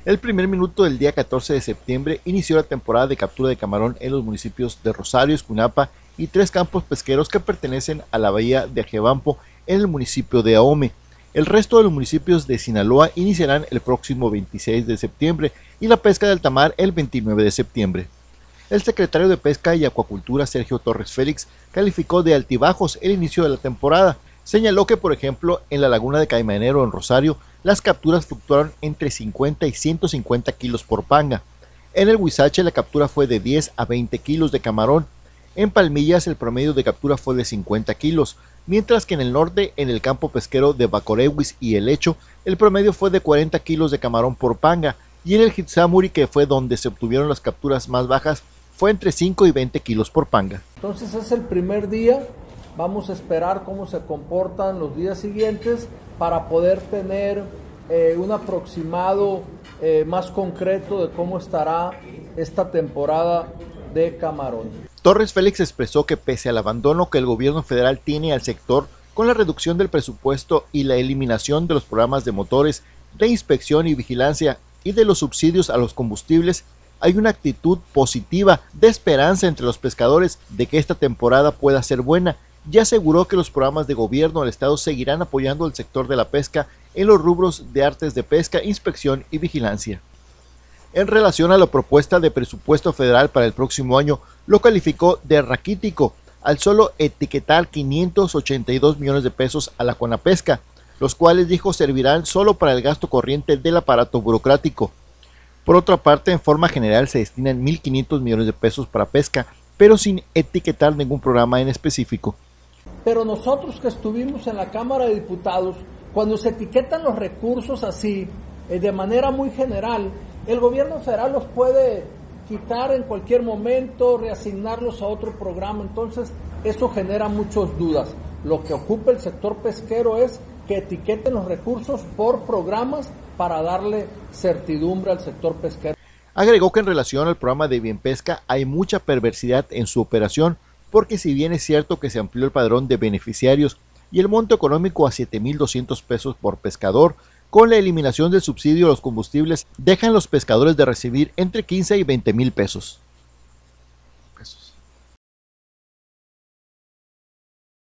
El primer minuto del día 14 de septiembre inició la temporada de captura de camarón en los municipios de Rosario, Escunapa y 3 campos pesqueros que pertenecen a la bahía de Ajebampo en el municipio de Ahome. El resto de los municipios de Sinaloa iniciarán el próximo 26 de septiembre y la pesca del tamar el 29 de septiembre. El secretario de Pesca y Acuacultura, Sergio Torres Félix, calificó de altibajos el inicio de la temporada. Señaló que, por ejemplo, en la laguna de Caimanero, en Rosario, las capturas fluctuaron entre 50 y 150 kilos por panga. En el Huizache la captura fue de 10 a 20 kilos de camarón. En Palmillas el promedio de captura fue de 50 kilos, mientras que en el norte, en el campo pesquero de Bacorehuis y El Hecho, el promedio fue de 40 kilos de camarón por panga, y en el Hitsamuri, que fue donde se obtuvieron las capturas más bajas, fue entre 5 y 20 kilos por panga. Entonces es el primer día. Vamos a esperar cómo se comportan los días siguientes para poder tener un aproximado más concreto de cómo estará esta temporada de camarón. Torres Félix expresó que pese al abandono que el gobierno federal tiene al sector con la reducción del presupuesto y la eliminación de los programas de motores, de inspección y vigilancia y de los subsidios a los combustibles, hay una actitud positiva de esperanza entre los pescadores de que esta temporada pueda ser buena, y aseguró que los programas de gobierno del estado seguirán apoyando al sector de la pesca en los rubros de artes de pesca, inspección y vigilancia. En relación a la propuesta de presupuesto federal para el próximo año, lo calificó de raquítico al solo etiquetar 582 millones de pesos a la Conapesca, los cuales dijo servirán solo para el gasto corriente del aparato burocrático. Por otra parte, en forma general se destinan 1.500 millones de pesos para pesca, pero sin etiquetar ningún programa en específico. Pero nosotros que estuvimos en la Cámara de Diputados, cuando se etiquetan los recursos así, de manera muy general, el gobierno federal los puede quitar en cualquier momento, reasignarlos a otro programa. Entonces, eso genera muchas dudas. Lo que ocupa el sector pesquero es que etiqueten los recursos por programas para darle certidumbre al sector pesquero. Agregó que en relación al programa de Bienpesca hay mucha perversidad en su operación, porque si bien es cierto que se amplió el padrón de beneficiarios y el monto económico a 7,200 pesos por pescador, con la eliminación del subsidio a los combustibles dejan los pescadores de recibir entre 15 y 20,000 pesos.